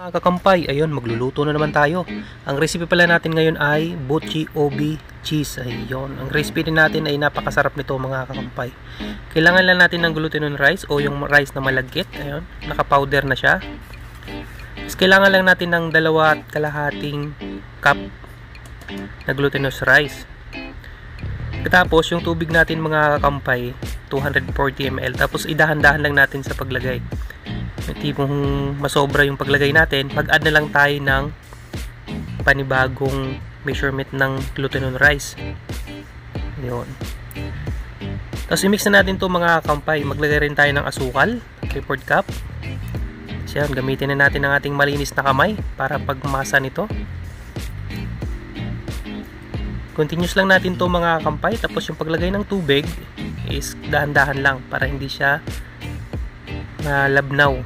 mga kakampay, ayun, magluluto na naman tayo. Ang recipe pala natin ngayon ay Buchi Obi Cheese. Ayun, ang recipe din natin ay napakasarap nito mga kakampay. Kailangan lang natin ng glutinous rice o yung rice na malagkit. Ayun, naka-powder na siya. Tapos kailangan lang natin ng 2.5 cup na glutinous rice. Tapos yung tubig natin mga kakampay, 240 ml. Tapos idahan-dahan lang natin sa paglagay. May tipong masobra yung paglagay natin, mag-add na lang tayo ng panibagong measurement ng glutinous rice. Yun. Tapos i-mix na natin to mga kampay. Maglagay rin tayo ng asukal, 3/4 cup. So yan, gamitin na natin ang ating malinis na kamay para pagmasa nito. Continuous lang natin to mga kampay. Tapos yung paglagay ng tubig is dahan-dahan lang para hindi siya malabnaw.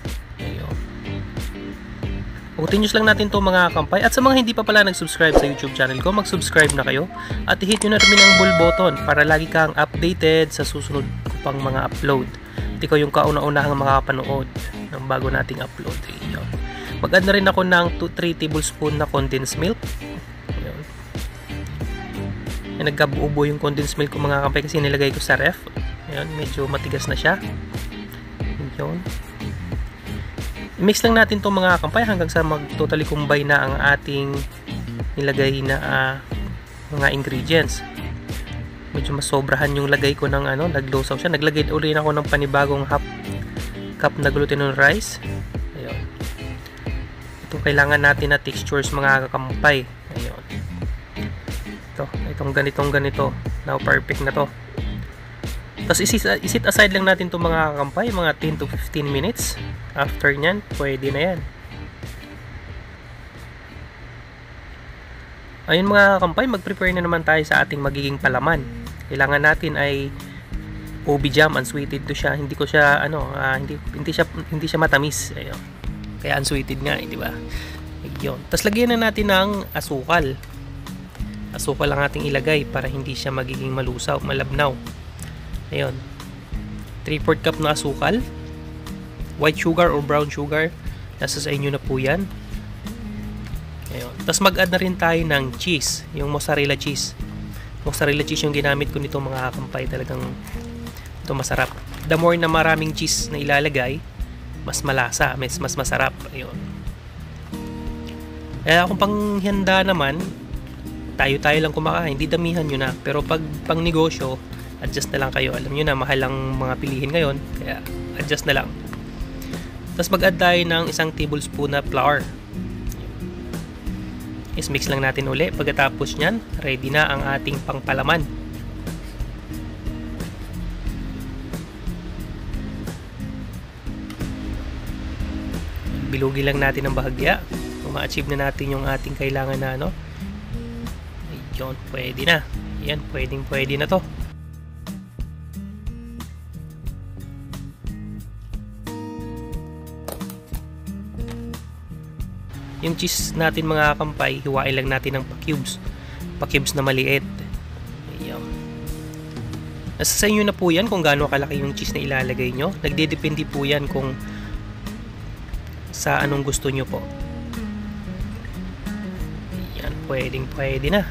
Continuous lang natin to mga kampay. At sa mga hindi pa pala nag-subscribe sa YouTube channel ko, mag-subscribe na kayo at i-hit nyo na rin ang bell button para lagi kang updated sa susunod ko pang mga upload. At ikaw yung kauna-unahang makapanood ng bago nating upload. Mag-add na rin ako ng 3 tablespoon na condensed milk. Nagkabuo yung condensed milk ko mga kampay kasi nilagay ko sa ref. Ayan, medyo matigas na siya. Ayan. I-mix lang natin itong mga kampay hanggang sa mag-totally combine na ang ating nilagay na mga ingredients. Medyo masobrahan yung lagay ko ng naglusaw siya. Naglagay ulit ako ng panibagong half cup na glutinous rice. Ayun. Ito kailangan natin na textures mga kakampay. Ayun. Itong ganito. Now perfect na to. Tapos isit aside lang natin itong mga kakampay, mga 10 to 15 minutes. After nyan, pwede na yan. Ayun mga kakampay, mag-prepare na naman tayo sa ating magiging palaman. Kailangan natin ay Obi jam, unsweeted to siya. Hindi ko siya hindi siya matamis. Ayun. Kaya unsweeted nga, di ba? Ayun. Tapos lagyan na natin ng asukal. Asukal lang ating ilagay para hindi siya magiging malusaw, malabnaw. Ayun. 3/4 cup na asukal. White sugar or brown sugar. Nasa sa inyo na po yan. Ayun. Tapos mag-add na rin tayo ng cheese. Yung mozzarella cheese. Mozzarella cheese yung ginamit ko nito mga kakampay. Talagang ito masarap. The more na maraming cheese na ilalagay, mas malasa. Mas masarap. Ayun. Kaya kung panghanda naman, tayo lang kumakain. Hindi damihan nyo na. Pero pag pang negosyo, adjust na lang kayo. Alam nyo na, mahal ang mga pilihin ngayon. Kaya, adjust na lang. Tapos mag-add tayo ng 1 tablespoon na flour. Mix lang natin uli. Pagkatapos nyan, ready na ang ating pangpalaman. Bilugi lang natin ang bahagya. Kung ma-achieve na natin yung ating kailangan na ayun, pwede na. Yan, pwede na to. Yung cheese natin mga kampay, hiwain lang natin ng pa-cubes. Pa-cubes na maliit. Ayan. Nasa sa inyo na po yan kung gaano kalaki yung cheese na ilalagay nyo. Nagdedepende po yan kung sa anong gusto nyo po. Ayan, pwede na.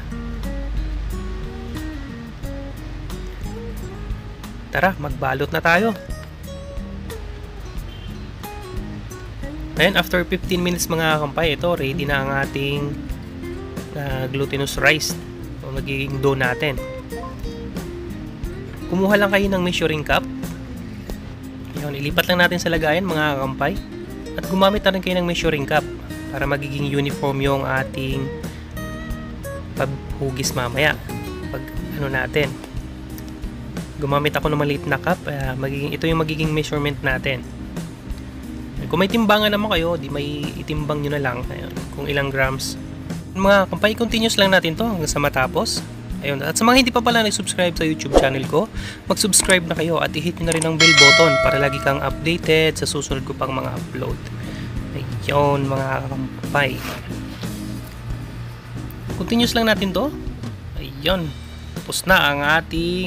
Tara, magbalot na tayo. Ayan, after 15 minutes mga kampay, ito ready na ang ating glutinous rice. O magiging dough natin. Kumuha lang kayo ng measuring cup. Ayan, ilipat lang natin sa lagayan mga kampay. At gumamit na rin kayo ng measuring cup para magiging uniform yung ating paghugis mamaya. Pag natin. Gumamit ako ng maliit na cup. Ito yung magiging measurement natin. Kung may timbangan naman kayo, di may itimbang nyo na lang. Ayun, kung ilang grams. Mga kampay, continuous lang natin to hanggang sa matapos. Ayun. At sa mga hindi pa pala nag-subscribe sa YouTube channel ko, mag-subscribe na kayo at i-hit nyo na rin ang bell button para lagi kang updated sa susunod ko pang mga upload. Ayun mga kampay. Continuous lang natin to. Ayun. Tapos na ang ating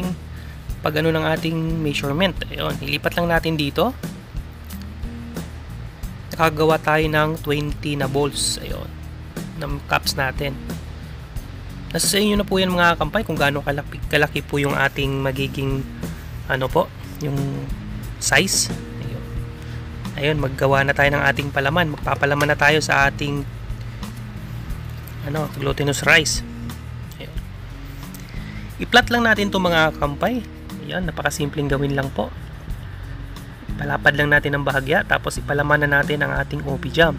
ng ating measurement. Ayun. Ilipat lang natin dito. Nakagawa tayo ng 20 na balls. Ayun. Ng cups natin. Nasa sa inyo na po yan mga kampay kung gaano kalaki po yung ating magiging ano po, yung size. Ayun. Ayun, maggawa na tayo ng ating palaman. Magpapalaman na tayo sa ating glutinous rice. Ayun. I-plot lang natin itong mga kampay. Ayun, napakasimpleng gawin lang po. Palapad lang natin ang bahagya, tapos ipalaman na natin ang ating OB jam.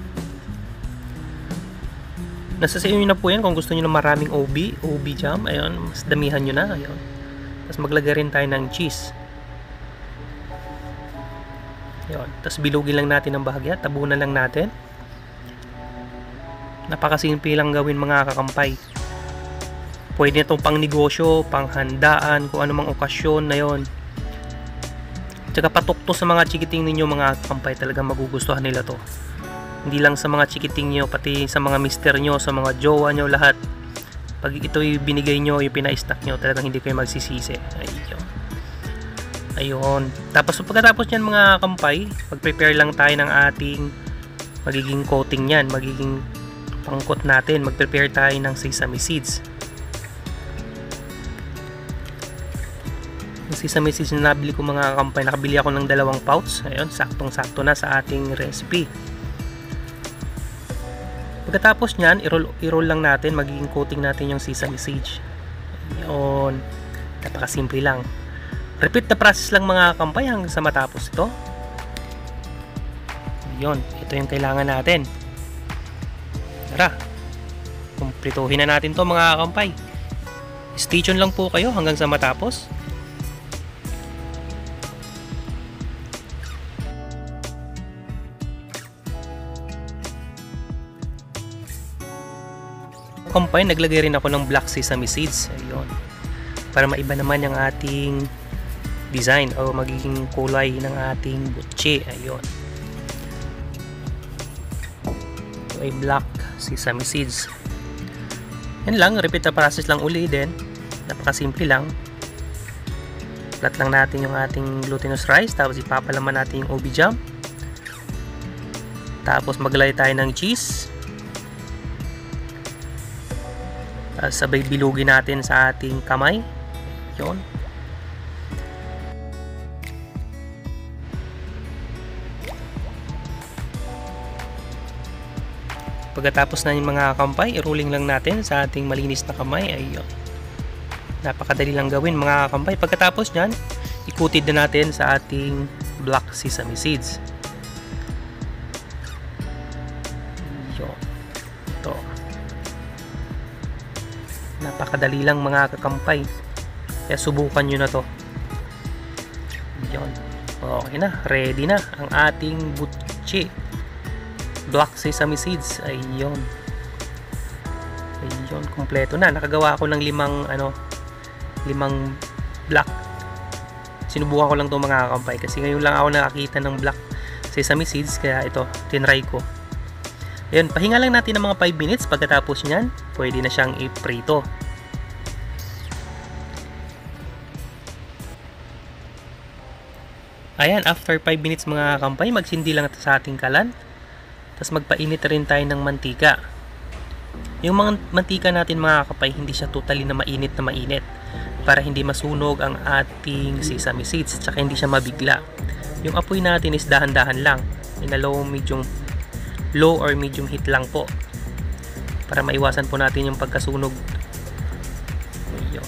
Nasa sa inyo na po yan kung gusto niyo ng maraming OB jam. Ayun, mas damihan nyo na. Ayun. Tapos maglagay rin tayo ng cheese. Ayun. Tapos bilugin lang natin ang bahagya, tabunan lang natin. Napakasimple lang gawin mga kakampay. Pwede itong pang negosyo, pang handaan, kung anumang okasyon na yon. Tsaka patukto sa mga chikiting ninyo mga kakampay, talagang magugustuhan nila to. Hindi lang sa mga chikiting nyo, pati sa mga mister nyo, sa mga jowa nyo, lahat. Pag ito yung binigay nyo, yung pina-stack nyo, talagang hindi kayo magsisisi. Ayun. Tapos pagkatapos nyan mga kampay, mag-prepare lang tayo ng ating magiging coating nyan, magiging pangkot natin. Mag-prepare tayo ng sesame seeds. Yung sesame seeds na nabili ko mga kampay, nakabili ako ng 2 pouch. Ayun, saktong-sakto na sa ating recipe. Pagkatapos nyan, i-roll lang natin, magiging coating natin yung sesame seeds. Ayun. Napakasimple lang. Repeat the process lang mga kampay hanggang sa matapos ito. Ayun, ito yung kailangan natin. Tara, kumplituhin na natin to mga kampay. Stay tuned lang po kayo hanggang sa matapos. Kampay, naglagay rin ako ng black sesame seeds. Ayun. Para maiba naman yung ating design o magiging kulay ng ating butche. Ayun. Ito ay black sesame seeds. Yan lang, repeat the process lang uli din. Napakasimple lang. Flat lang natin yung ating glutinous rice, tapos ipapalaman natin yung OB jam. Tapos maglagay tayo ng cheese. Sabay bilugin natin sa ating kamay. Yun. Pagkatapos na yung mga kampay, i-rolling lang natin sa ating malinis na kamay. Ayun. Napakadali lang gawin mga kampay. Pagkatapos nyan, ikutid na natin sa ating black sesame seeds. Yun. Ito. Napakadali lang mga kakampay. Kaya subukan nyo na to. Yun. Okay na. Ready na ang ating butche. Black sesame seeds. Ayun. Ayun. Kompleto na. Nakagawa ako ng 5 black. Sinubukan ko lang to mga kakampay. Kasi ngayon lang ako nakakita ng black sesame seeds. Kaya ito, tinry ko. Ayun, pahinga lang natin ng mga 5 minutes. Pagkatapos nyan, pwede na siyang i-prito. Ayan, after 5 minutes mga kampay, magsindi lang sa ating kalan. Tapos magpainit rin tayo ng mantika. Yung mga mantika natin mga kampay, hindi siya totally na mainit para hindi masunog ang ating sesame seeds, tsaka hindi siya mabigla. Yung apoy natin is dahan-dahan lang. In a low or medium heat lang po, para maiwasan po natin yung pagkasunog. Ayun.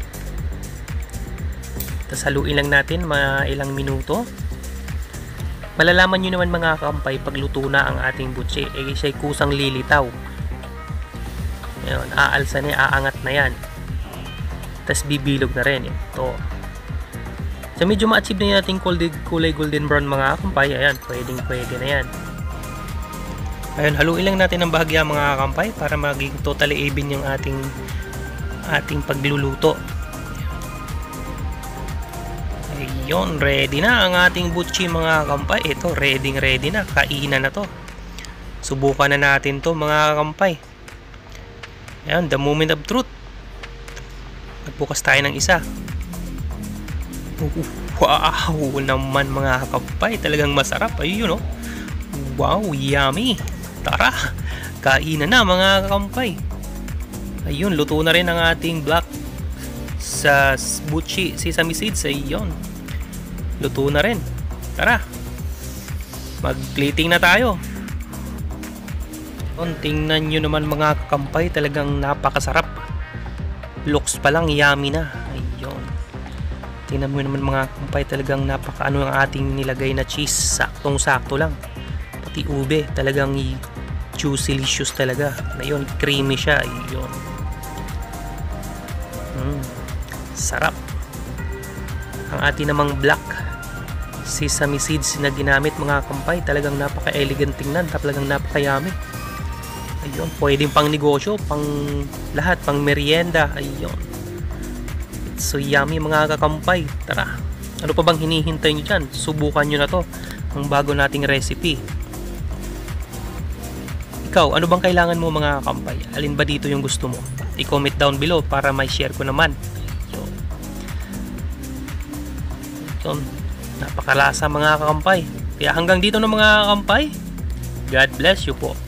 Tapos haluin lang natin mga ilang minuto. Malalaman nyo naman mga kampay pag luto na ang ating butche, siya'y kusang lilitaw. Ayun, aalsa na, aangat na yan. Tapos bibilog na rin. Ito. So medyo ma-achieve na natin kulay golden brown mga kampay. Ayan, pwede na yan. Ayun, haluin lang natin ang bahagya mga kampay para maging totally even yung ating pagluluto. Ayun, ready na ang ating butchi mga kampay. Ito, ready na. Kainan na to. Subukan na natin to mga kampay. Ayun, the moment of truth. Magbukas tayo ng isa. Wow naman mga kampay. Talagang masarap. Ayun, no? Wow, yummy! Tara, kainan na mga kakampay. Ayun, luto na rin ang ating black sa buchi sesame seeds. Ayun, luto na rin. Tara, mag-plating na tayo. Tingnan nyo naman mga kakampay, talagang napakasarap. Looks pa lang yummy na. Ayun, tingnan mo naman mga kakampay, talagang napakaano ang ating nilagay na cheese. Saktong sakto lang. Pati ube, talagang juicy-licious talaga. Ayun, creamy siya. Ayun, sarap. Ang ating namang black sesame seeds na ginamit mga kakampay, talagang napaka-elegant tingnan, talagang napaka-yummy. Ayun, pwedeng pang negosyo, pang lahat, pang merienda. Ayun, it's so yummy mga kakampay. Tara, ano pa bang hinihintay nyo dyan? Subukan nyo na to, ang bago nating recipe. Ikaw, ano bang kailangan mo mga kakampay? Alin ba dito yung gusto mo? I-comment down below para may share ko naman. Ayun, napakalasa mga kakampay. Kaya hanggang dito na mga kakampay. God bless you po.